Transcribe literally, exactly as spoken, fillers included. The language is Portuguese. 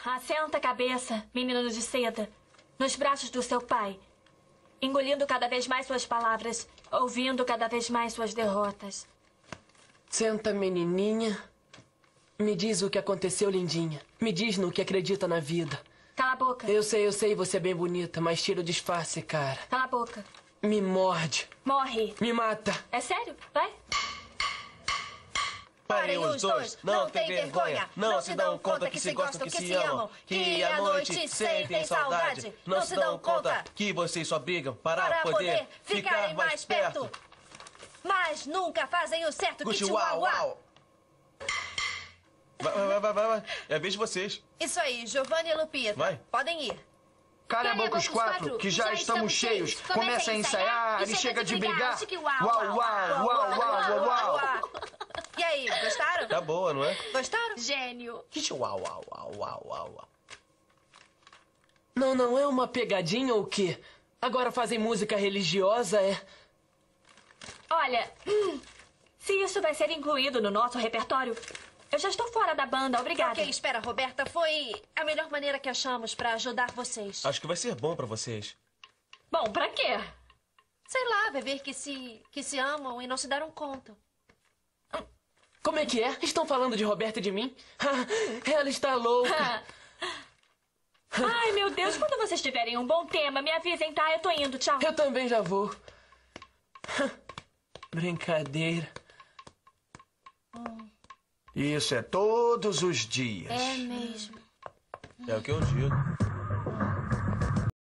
Assenta a cabeça, menino de seda, nos braços do seu pai, engolindo cada vez mais suas palavras, ouvindo cada vez mais suas derrotas. Senta, menininha. Me diz o que aconteceu, lindinha. Me diz no que acredita na vida. Cala a boca. Eu sei, eu sei, você é bem bonita, mas tira o disfarce, cara. Cala a boca. Me morde. Morre. Me mata. É sério? Vai. Parem os dois, não tem vergonha. Não se dão conta que se gostam, que se amam. Que à noite sentem saudade. Não se dão conta que vocês só brigam para poder ficar mais perto. Mas nunca fazem o certo. Gucci, uau, uau. Vai, vai, vai, vai, vai. É a vez de vocês. Isso aí, Giovanni e Lupita. Vai. Podem ir. Calha a boca os quatro, que já estamos cheios. Começa a ensaiar e chega de brigar. Uau, uau, uau, uau, uau. E aí, gostaram? Tá boa, não é? Gostaram? Gênio. Uau, uau, uau, uau, uau, uau. Não, não é uma pegadinha ou o quê? Agora fazem música religiosa, é? Olha, hum, se isso vai ser incluído no nosso repertório, eu já estou fora da banda, obrigada. Ok, espera, Roberta. Foi a melhor maneira que achamos pra ajudar vocês. Acho que vai ser bom pra vocês. Bom, pra quê? Sei lá, vai ver que se, que se amam e não se deram conta. Como é que é? Estão falando de Roberta e de mim? Ela está louca. Ai, meu Deus, quando vocês tiverem um bom tema, me avisem, tá? Eu tô indo, tchau. Eu também já vou. Brincadeira. Isso é todos os dias. É mesmo. É o que eu digo.